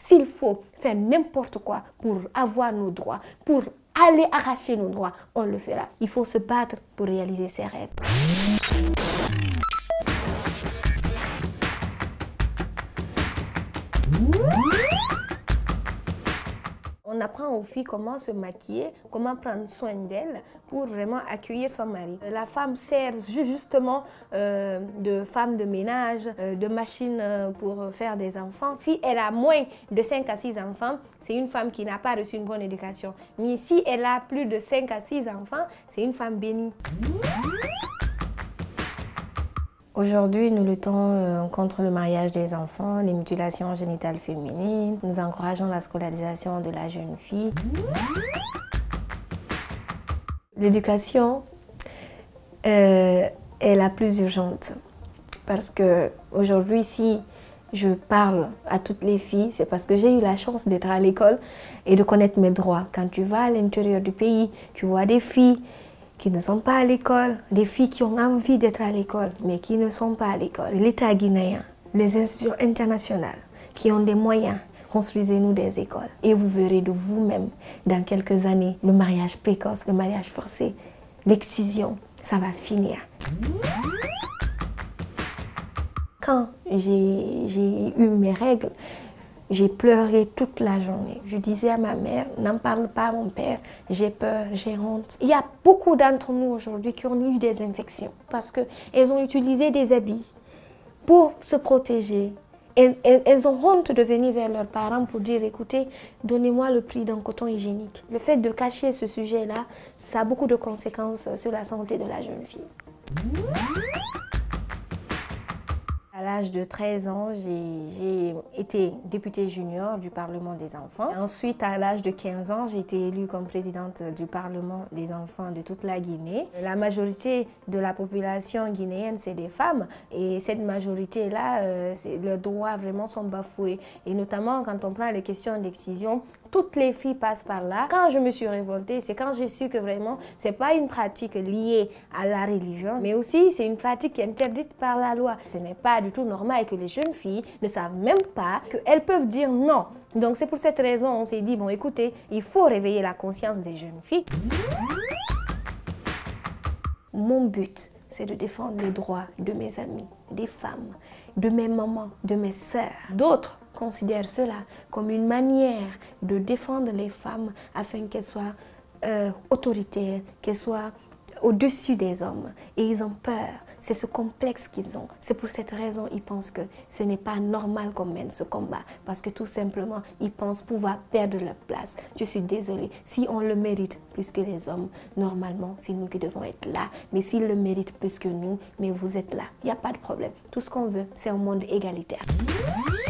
s'il faut faire n'importe quoi pour avoir nos droits, pour aller arracher nos droits, on le fera. Il faut se battre pour réaliser ses rêves. On apprend aux filles comment se maquiller, comment prendre soin d'elles pour vraiment accueillir son mari. La femme sert justement de femme de ménage, de machine pour faire des enfants. Si elle a moins de 5 à 6 enfants, c'est une femme qui n'a pas reçu une bonne éducation. Mais si elle a plus de 5 à 6 enfants, c'est une femme bénie. Aujourd'hui, nous luttons contre le mariage des enfants, les mutilations génitales féminines. Nous encourageons la scolarisation de la jeune fille. L'éducation est la plus urgente parce que aujourd'hui, si je parle à toutes les filles, c'est parce que j'ai eu la chance d'être à l'école et de connaître mes droits. Quand tu vas à l'intérieur du pays, tu vois des filles qui ne sont pas à l'école, des filles qui ont envie d'être à l'école, mais qui ne sont pas à l'école. L'État guinéen, les institutions internationales qui ont des moyens, construisez-nous des écoles. Et vous verrez de vous-même, dans quelques années, le mariage précoce, le mariage forcé, l'excision, ça va finir. Quand j'ai eu mes règles, j'ai pleuré toute la journée. Je disais à ma mère, n'en parle pas à mon père, j'ai peur, j'ai honte. Il y a beaucoup d'entre nous aujourd'hui qui ont eu des infections parce qu'elles ont utilisé des habits pour se protéger. Elles ont honte de venir vers leurs parents pour dire, écoutez, donnez-moi le prix d'un coton hygiénique. Le fait de cacher ce sujet-là, ça a beaucoup de conséquences sur la santé de la jeune fille. À l'âge de 13 ans, j'ai été députée junior du Parlement des enfants. Ensuite, à l'âge de 15 ans, j'ai été élue comme présidente du Parlement des enfants de toute la Guinée. La majorité de la population guinéenne, c'est des femmes. Et cette majorité-là, leurs droits vraiment sont bafoués. Et notamment, quand on prend les questions d'excision, toutes les filles passent par là. Quand je me suis révoltée, c'est quand j'ai su que vraiment, ce n'est pas une pratique liée à la religion, mais aussi c'est une pratique qui est interdite par la loi. Ce n'est pas du tout normal que les jeunes filles ne savent même pas qu'elles peuvent dire non. Donc c'est pour cette raison on s'est dit, bon écoutez, il faut réveiller la conscience des jeunes filles. Mon but, c'est de défendre les droits de mes amis, des femmes, de mes mamans, de mes sœurs. D'autres considèrent cela comme une manière de défendre les femmes afin qu'elles soient autoritaires, qu'elles soient au-dessus des hommes. Et ils ont peur. C'est ce complexe qu'ils ont. C'est pour cette raison qu'ils pensent que ce n'est pas normal qu'on mène ce combat. Parce que tout simplement, ils pensent pouvoir perdre leur place. Je suis désolée. Si on le mérite plus que les hommes, normalement, c'est nous qui devons être là. Mais s'ils le méritent plus que nous, mais vous êtes là. Il n'y a pas de problème. Tout ce qu'on veut, c'est un monde égalitaire.